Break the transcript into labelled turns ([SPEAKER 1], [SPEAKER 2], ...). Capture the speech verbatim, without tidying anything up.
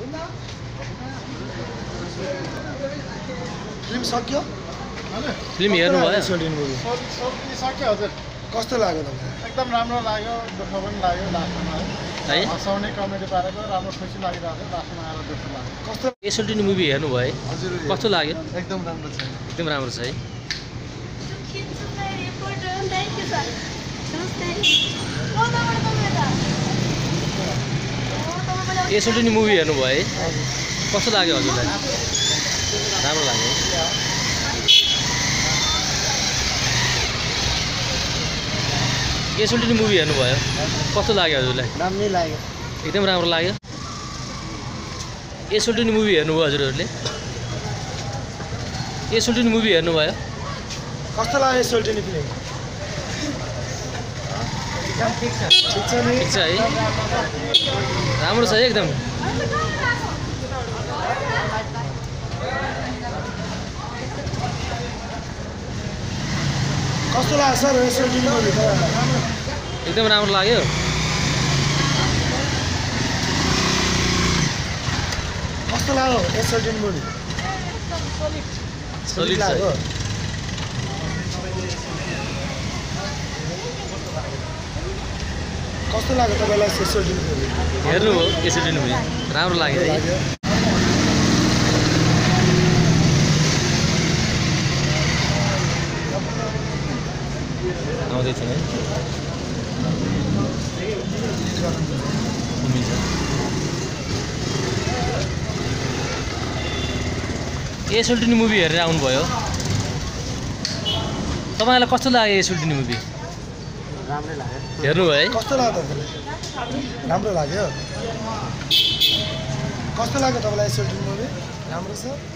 [SPEAKER 1] film सक्यो
[SPEAKER 2] film हेर्नु भयो
[SPEAKER 3] सक्यो हजुर
[SPEAKER 1] कस्तो लाग्यो तपाईलाई
[SPEAKER 3] एकदम राम्रो लाग्यो दुःख पनि लाग्यो लास्टमा
[SPEAKER 2] है
[SPEAKER 3] हँसाउने कमेडी पारेको राम्रो खुसी लागिरहेको थियो लास्टमा आएर दुःख लाग्यो
[SPEAKER 1] कस्तो
[SPEAKER 2] एसएलटी मुभी हेर्नु भयो
[SPEAKER 1] हजुर
[SPEAKER 2] कस्तो लाग्यो
[SPEAKER 1] एकदम राम्रो छ
[SPEAKER 2] एकदम राम्रो छ है एसएलटी मुभी हेर्नु भयो कस्तो लाग्यो हजुरलाई राम्रो लाग्यो एसएलटी मुभी हेर्नु भयो कस्तो लाग्यो हजुरलाई
[SPEAKER 1] राम्रै लाग्यो
[SPEAKER 2] एकदम राम्रो लाग्यो एसएलटी मुभी हेर्नु भयो हजुरहरूले एसएलटी मुभी हेर्नु भयो
[SPEAKER 1] कस्तो लाग्यो सोल्टिनी फिल्म ठिक छ ठिक छ नि
[SPEAKER 2] ठिक छ है राम्रो छ है एकदम
[SPEAKER 1] कस्तो लाग्यो सर सोल्टिनी मुभी
[SPEAKER 2] एकदम राम्रो लाग्यो
[SPEAKER 1] कस्तो लाग्यो सोल्टिनी मुभी
[SPEAKER 2] सलिड छ
[SPEAKER 1] कस्तो लाग्यो तपाईलाई सोल्टिनी मुभी
[SPEAKER 2] हेर्नु हो एसएलटी मुभी राम्रो लाग्यो है आउँदैछ है एसएलटी मुभी हेरेर आउनुभयो तपाईँलाई कस्तो लाग्यो एसएलटी मुभी
[SPEAKER 1] राम्रै लाग्यो
[SPEAKER 2] हेर्नु भयो है
[SPEAKER 1] कस्तो लाग्यो तपाईलाई राम्रो लाग्यो कस्तो लाग्यो तपाईलाई सोल्टिनी मुभी राम्रो छ